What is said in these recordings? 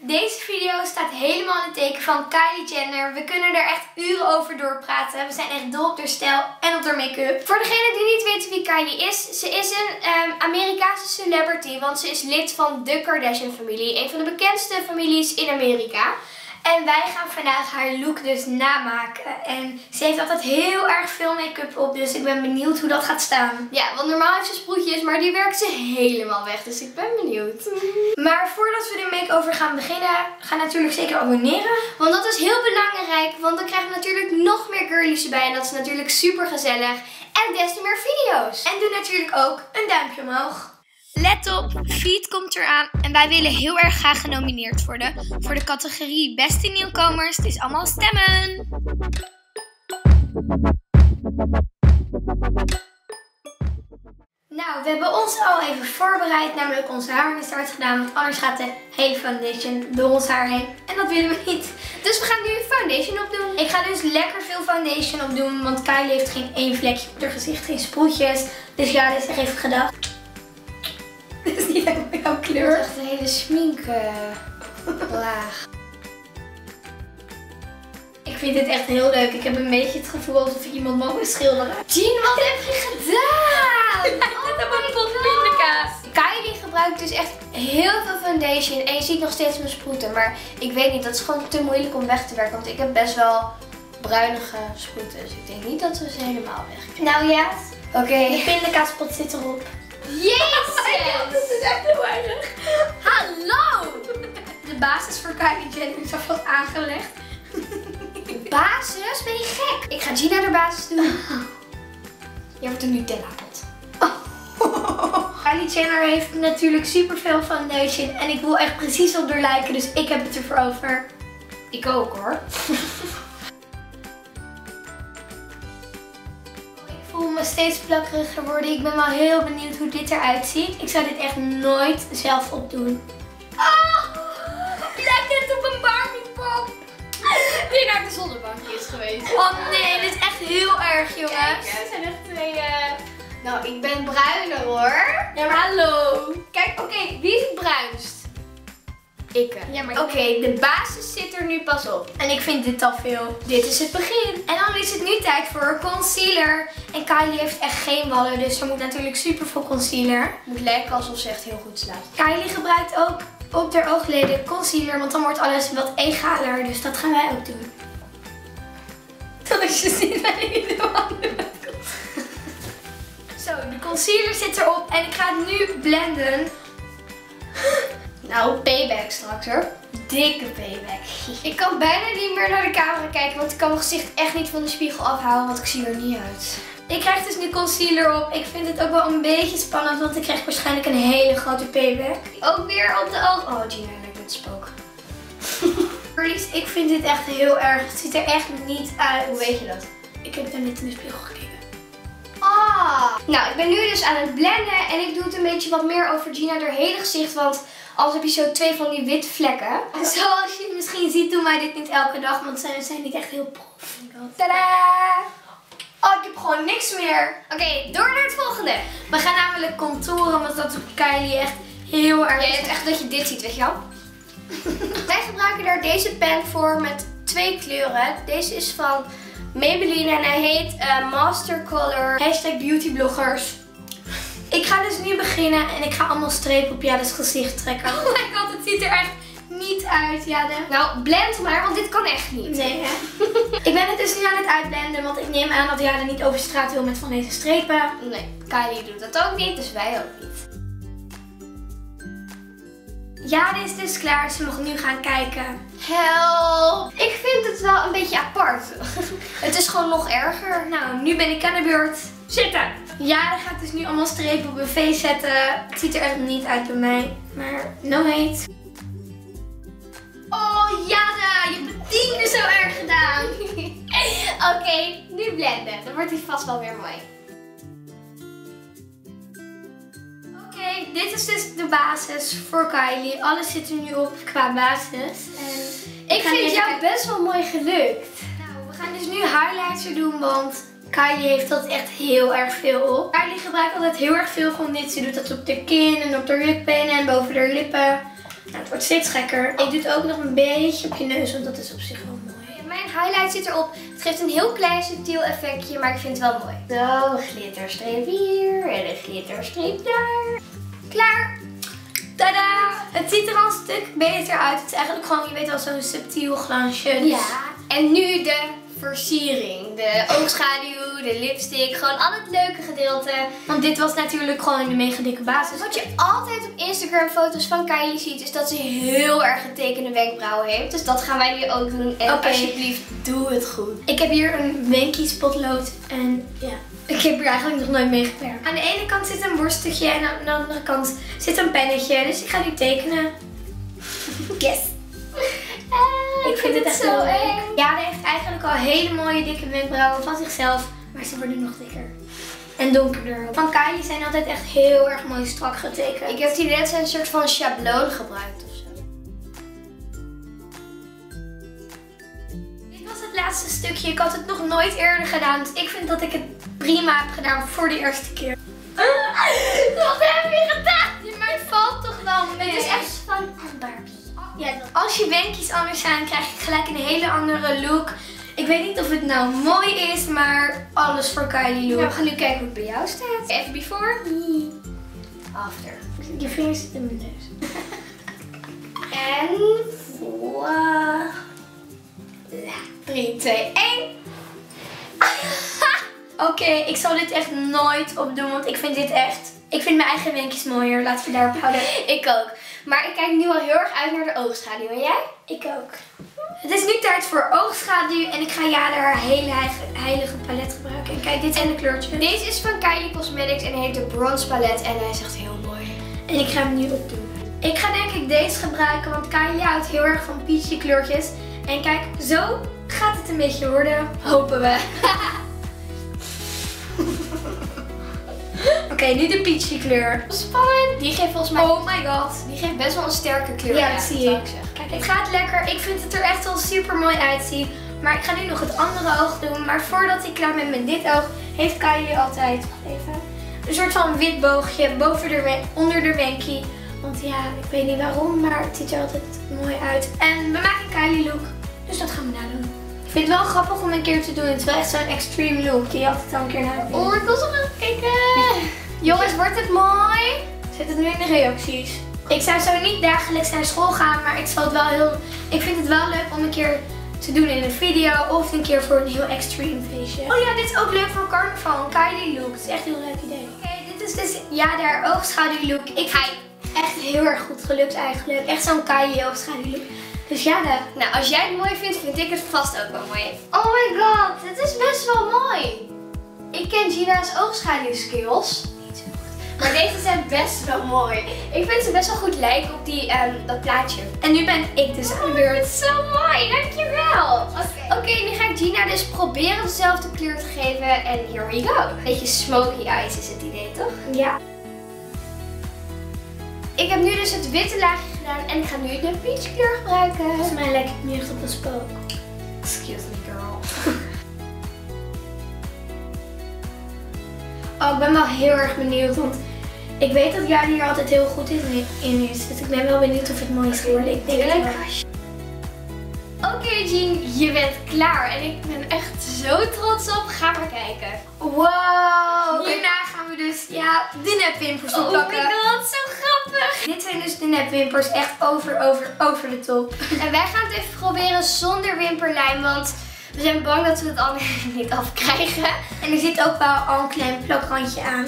Deze video staat helemaal in het teken van Kylie Jenner. We kunnen er echt uren over doorpraten. We zijn echt dol op haar stijl en op haar make-up. Voor degenen die niet weten wie Kylie is, ze is een Amerikaanse celebrity. Want ze is lid van de Kardashian familie. Een van de bekendste families in Amerika. En wij gaan vandaag haar look dus namaken. En ze heeft altijd heel erg veel make-up op. Dus ik ben benieuwd hoe dat gaat staan. Ja, want normaal heeft ze sproetjes, maar die werkt ze helemaal weg. Dus ik ben benieuwd. Maar voordat we de make-over gaan beginnen, ga natuurlijk zeker abonneren. Want dat is heel belangrijk. Want dan krijgen we natuurlijk nog meer girlies erbij. En dat is natuurlijk super gezellig. En des te meer video's. En doe natuurlijk ook een duimpje omhoog. Let op, Feet komt eraan en wij willen heel erg graag genomineerd worden voor de categorie Beste Nieuwkomers. Het is allemaal stemmen. Nou, we hebben ons al even voorbereid, namelijk onze haar is eruit gedaan, want anders gaat de hele foundation door ons haar heen. En dat willen we niet. Dus we gaan nu foundation opdoen. Ik ga dus lekker veel foundation opdoen, want Kylie heeft geen één vlekje op haar gezicht, geen sproetjes. Dus ja, dit is echt even gedacht. Dit is niet helemaal jouw kleur. Het is echt een hele sminklaag. Ik vind dit echt heel leuk. Ik heb een beetje het gevoel alsof ik iemand mag schilderen. Jean, wat heb je gedaan? Dit is een pot pindakaas. Kylie gebruikt dus echt heel veel foundation. En je ziet nog steeds mijn sproeten. Maar ik weet niet, dat is gewoon te moeilijk om weg te werken. Want ik heb best wel bruinige sproeten. Dus ik denk niet dat we ze helemaal weg krijgen. Nou ja, Oké. de pindakaaspot zit erop. Jezus! Dat is echt heel erg. Hallo! De basis voor Kylie Jenner is alvast aangelegd. Basis? Ben je gek? Ik ga Gina de basis doen. Jij wordt een Nutella pot. Kylie Jenner heeft natuurlijk super veel foundation. En ik wil echt precies op haar lijken. Dus ik heb het ervoor over. Ik ook hoor. Ik voel me steeds plakkeriger worden. Ik ben wel heel benieuwd hoe dit eruit ziet. Ik zou dit echt nooit zelf opdoen. Oh, lijkt net op een Barbie pop. Die naar de zonnebankje is geweest. Oh nee, dit is echt heel erg, jongens. Kijk, er zijn echt twee... Nou, ik ben bruiner hoor. Ja, maar hallo. Kijk, oké, wie is het bruinst? Ik. Ja, maar Oké, de basis zit er nu pas op. En ik vind dit al veel. Dit is het begin. En dan is het nu tijd voor concealer. En Kylie heeft echt geen wallen, dus er moet natuurlijk super veel concealer. Moet lijken alsof ze echt heel goed slaapt. Kylie gebruikt ook op haar oogleden concealer, want dan wordt alles wat egaler. Dus dat gaan wij ook doen. Dat is je zin dat ik niet de handen met Zo, de concealer zit erop en ik ga het nu blenden. Nou, payback straks hoor. Dikke payback. Ik kan bijna niet meer naar de camera kijken, want ik kan mijn gezicht echt niet van de spiegel afhouden, want ik zie er niet uit. Ik krijg dus nu concealer op. Ik vind het ook wel een beetje spannend, want ik krijg waarschijnlijk een hele grote payback. Ook weer op de oog. Oh, Gina lijkt met spook. Girlies, ik vind dit echt heel erg. Het ziet er echt niet uit. Hoe weet je dat? Ik heb daar net in de spiegel gekeken. Ah! Nou, ik ben nu dus aan het blenden en ik doe het een beetje wat meer over Gina haar hele gezicht, want anders heb je zo twee van die witte vlekken. Zoals je misschien ziet doen wij dit niet elke dag, want ze zijn niet echt heel prof. Tadaa! Oh, ik heb gewoon niks meer. Oké, door naar het volgende. We gaan namelijk contouren, want dat doet Kylie echt heel erg. Jij hebt echt dat je dit ziet, weet je wel? Wij gebruiken daar deze pen voor met twee kleuren. Deze is van Maybelline en hij heet Master Color #beautybloggers. Ik ga dus nu beginnen en ik ga allemaal strepen op Jade's gezicht trekken. Oh my god, het ziet er echt niet uit, Jade. Nou, blend maar, want dit kan echt niet. Nee, hè? Ik ben het dus nu aan het uitblenden, want ik neem aan dat Jade niet over straat wil met van deze strepen. Nee, Kylie doet dat ook niet, dus wij ook niet. Jade is dus klaar, ze mag nu gaan kijken. Help! Ik vind het wel een beetje apart. Het is gewoon nog erger. Nou, nu ben ik aan de beurt. Zitten! Jade gaat dus nu allemaal strepen op een face zetten. Het ziet er echt niet uit bij mij, maar no hate. Oh, Jade, je hebt het 10 keer zo erg gedaan. Oké, nu blenden. Dan wordt hij vast wel weer mooi. Oké, dit is dus de basis voor Kylie. Alles zit er nu op qua basis. En ik vind jou best wel mooi gelukt. Nou, we gaan dus nu highlighter doen, want Kylie heeft dat echt heel erg veel op. Kylie gebruikt altijd heel erg veel van dit. Ze doet dat op de kin en op de rugpenen en boven de lippen. Nou, het wordt steeds gekker. Ik doe het ook nog een beetje op je neus, want dat is op zich wel mooi. Mijn highlight zit erop. Het geeft een heel klein subtiel effectje, maar ik vind het wel mooi. Zo, glitterstreep hier en een glitterstreep daar. Klaar! Tadaa! Het ziet er al een stuk beter uit. Het is eigenlijk gewoon, je weet wel, zo'n subtiel glansje. Dus... Ja. En nu de versiering. De oogschaduw, de lipstick, gewoon al het leuke gedeelte. Want dit was natuurlijk gewoon de mega dikke basis. Wat je altijd op Instagram foto's van Kylie ziet, is dat ze heel erg getekende wenkbrauwen heeft. Dus dat gaan wij nu ook doen. En alsjeblieft, doe het goed. Ik heb hier een Wenky spotlood en ja, ik heb hier eigenlijk nog nooit mee gewerkt. Aan de ene kant zit een borststukje en aan de andere kant zit een pennetje. Dus ik ga nu tekenen. Yes! Ik vind het echt zo eng. Ja, hij heeft eigenlijk al hele mooie dikke wenkbrauwen van zichzelf, maar ze worden nog dikker. En donkerder. Van Kylie zijn altijd echt heel erg mooi strak getekend. Ik heb die net een soort van schabloon gebruikt of zo. Dit was het laatste stukje. Ik had het nog nooit eerder gedaan, dus ik vind dat ik het prima heb gedaan voor de eerste keer. Wat heb je gedaan? Ja, maar het valt toch wel mee. Het is echt van Barbie. Ja, als je wenkjes anders zijn, krijg je gelijk een hele andere look. Ik weet niet of het nou mooi is, maar alles voor Kylie look. Nou, we gaan nu kijken hoe het bij jou staat. Even before. After. Je vingers zitten in mijn neus. En voilà. 3, 2, 1. Oké, ik zal dit echt nooit opdoen, want ik vind dit echt... Ik vind mijn eigen wenkjes mooier, laten we daarop houden. Ik ook. Maar ik kijk nu al heel erg uit naar de oogschaduw. En jij? Ik ook. Het is nu tijd voor oogschaduw en ik ga haar hele heilige palet gebruiken. En kijk, dit zijn de kleurtjes. Deze is van Kylie Cosmetics en heet de Bronze Palet en hij is echt heel mooi. En ik ga hem nu opdoen. Ik ga denk ik deze gebruiken, want Kylie houdt heel erg van peachy kleurtjes. En kijk, zo gaat het een beetje worden. Hopen we. Oké, nu de peachy kleur. Spannend. Die geeft volgens mij... Oh my god. Die geeft best wel een sterke kleur. Ja, dat zie ik. Kijk, het gaat lekker. Ik vind het er echt wel super mooi uitzien. Maar ik ga nu nog het andere oog doen. Maar voordat ik klaar ben met dit oog, heeft Kylie altijd, wacht even, een soort van wit boogje onder de wenkie. Want ja, ik weet niet waarom, maar het ziet er altijd mooi uit. En we maken een Kylie look. Dus dat gaan we nadoen. Ik vind het wel grappig om een keer te doen. Het is wel echt zo'n extreme look die je altijd al een keer na. Oh, ik wil zo gaan kijken. Jongens, wordt het mooi? Zet het nu in de reacties. Ik zou zo niet dagelijks naar school gaan, maar ik vind het wel leuk om een keer te doen in een video of een keer voor een heel extreme feestje. Oh ja, dit is ook leuk voor carnaval, een Kylie look. Het is echt een heel leuk idee. Oké, dit is dus haar oogschaduw look. Ik ga echt heel erg goed gelukt eigenlijk. Echt zo'n Kylie oogschaduw look. Dus ja, nou, als jij het mooi vindt, vind ik het vast ook wel mooi. Oh my god, het is best wel mooi. Ik ken Gina's oogschaduw skills. Niet zo goed. Maar deze zijn best wel mooi. Ik vind ze best wel goed lijken op dat plaatje. En nu ben ik dus aan de beurt. Het is zo mooi, dankjewel. Oké, nu ga ik Gina dus proberen dezelfde kleur te geven. En here we go. Beetje smoky eyes is het idee, toch? Ja. Ik heb nu dus het witte laagje gedaan en ik ga nu de peach kleur gebruiken. Volgens mij lijkt het nu echt op een spook. Excuse me, girl. Oh, ik ben wel heel erg benieuwd, want ik weet dat Jani hier altijd heel goed in is. Dus ik ben wel benieuwd of het mooi is geworden. Ik denk het wel. Oké, Jean, je bent klaar en ik ben echt zo trots op. Ga maar kijken. Wow! Hierna gaan we dus de nepwimpers opplakken. Oh my god, zo grappig! Dit zijn dus de nepwimpers, echt over de top. En wij gaan het even proberen zonder wimperlijm, want we zijn bang dat we het anders niet afkrijgen. En er zit ook wel al een klein plakrandje aan.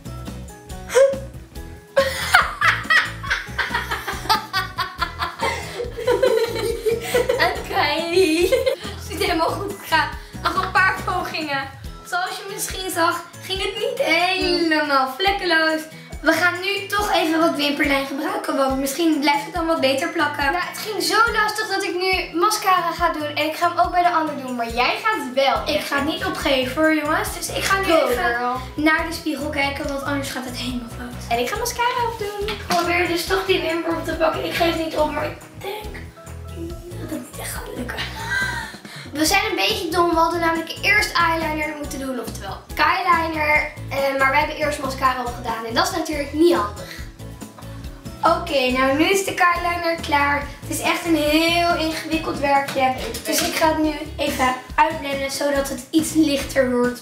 En Kylie. Het is helemaal goed gegaan. Nog een paar pogingen. Zoals je misschien zag, ging het niet helemaal vlekkeloos. We gaan nu toch even wat wimperlijn gebruiken, want misschien blijft het dan wat beter plakken. Nou, het ging zo lastig dat ik nu mascara ga doen en ik ga hem ook bij de ander doen, maar jij gaat het wel. Ik ga het niet opgeven hoor jongens, dus ik ga nu even naar de spiegel kijken, want anders gaat het helemaal fout. En ik ga mascara opdoen. Ik probeer dus toch die wimper op te pakken. Ik geef het niet op, maar ik denk dat het niet echt gaat lukken. We zijn een beetje dom, we hadden namelijk eerst eyeliner moeten doen, oftewel eyeliner. Maar wij hebben eerst mascara opgedaan en dat is natuurlijk niet handig. Oké, nou nu is de eyeliner klaar. Het is echt een heel ingewikkeld werkje. Dus ik ga het nu even uitblenden zodat het iets lichter wordt.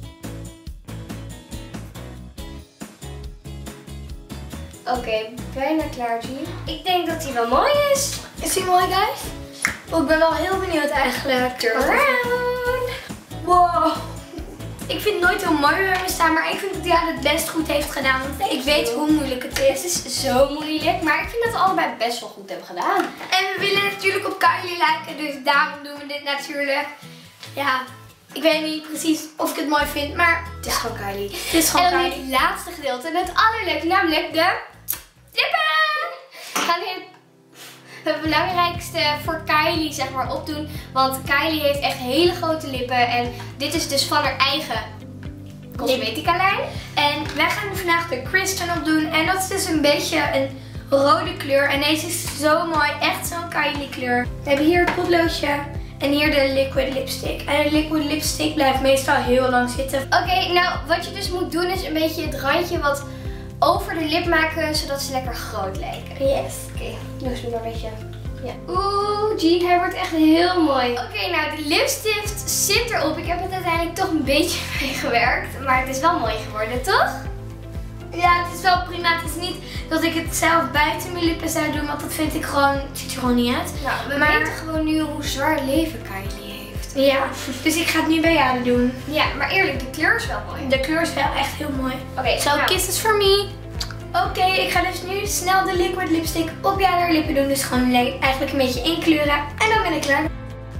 Oké, bijna klaar, Jean. Ik denk dat hij wel mooi is. Is die mooi, guys? Oh, ik ben wel heel benieuwd eigenlijk. Turn around. Wow. Ik vind het nooit heel mooi bij me staan, maar ik vind dat hij het best goed heeft gedaan. Want ik weet hoe moeilijk het is. Het is zo moeilijk, maar ik vind dat we allebei best wel goed hebben gedaan. En we willen natuurlijk op Kylie lijken, dus daarom doen we dit natuurlijk. Ja, ik weet niet precies of ik het mooi vind, maar Het is gewoon Kylie. het is gewoon En dan Kylie. het laatste gedeelte, het allerleukste, namelijk de lippen. We gaan hier het belangrijkste voor Kylie zeg maar opdoen. Want Kylie heeft echt hele grote lippen. En dit is dus van haar eigen cosmetica lijn. En wij gaan vandaag de Kristen op doen. En dat is dus een beetje een rode kleur. En deze is zo mooi, echt zo'n Kylie kleur. We hebben hier het potloodje en hier de liquid lipstick. En de liquid lipstick blijft meestal heel lang zitten. Oké, nou wat je dus moet doen is een beetje het randje wat over de lip maken, zodat ze lekker groot lijken. Yes. Oké, doe eens maar een beetje. Ja. Oeh, Jean, hij wordt echt heel mooi. Oké, nou de lipstift zit erop. Ik heb het uiteindelijk toch een beetje mee gewerkt. Maar het is wel mooi geworden, toch? Ja, het is wel prima. Het is niet dat ik het zelf buiten mijn lippen zou doen, want dat vind ik gewoon, het ziet er gewoon niet uit. Nou, we Maar- weten gewoon nu hoe zwaar leven Kylie heeft. Ja, dus ik ga het nu bij jou doen. Ja, maar eerlijk, de kleur is wel mooi. De kleur is wel echt heel mooi. Oké, So, kisses for me. Oké, ik ga dus nu snel de liquid lipstick op jouw lippen doen. Dus gewoon eigenlijk een beetje inkleuren. En dan ben ik klaar.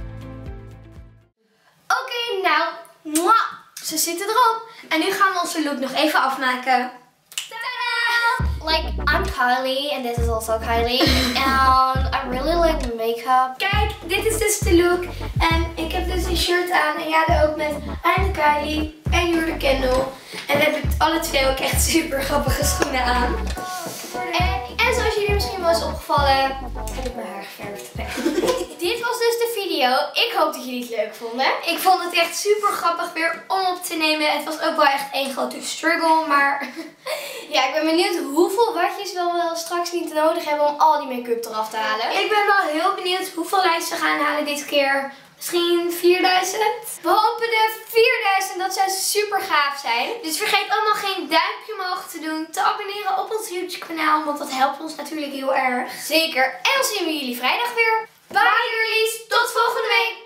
Oké, nou, mwah, ze zitten erop. En nu gaan we onze look nog even afmaken. Tadaa! Like, I'm Kylie and this is also Kylie. And I really like the makeup. Kijk, dit is dus de look. En ik heb dus een shirt aan. En jij ook met I'm the Kylie en You're the Kendall. En we hebben alle twee ook echt super grappige schoenen aan. En zoals jullie misschien wel is opgevallen, heb ik mijn haar geverfd. Dit was dus de video. Ik hoop dat jullie het leuk vonden. Ik vond het echt super grappig weer om op te nemen. Het was ook wel echt één grote struggle, maar Ja, ik ben benieuwd hoeveel watjes we wel straks niet nodig hebben om al die make-up eraf te halen. ik ben wel heel benieuwd hoeveel likes we gaan halen dit keer. Misschien 4000? We hopen de 4000, dat zou super gaaf zijn. Dus vergeet allemaal geen duimpje omhoog te doen, te abonneren op ons YouTube kanaal, want dat helpt ons natuurlijk heel erg. Zeker. En dan zien we jullie vrijdag weer. Bye girlies, tot volgende week!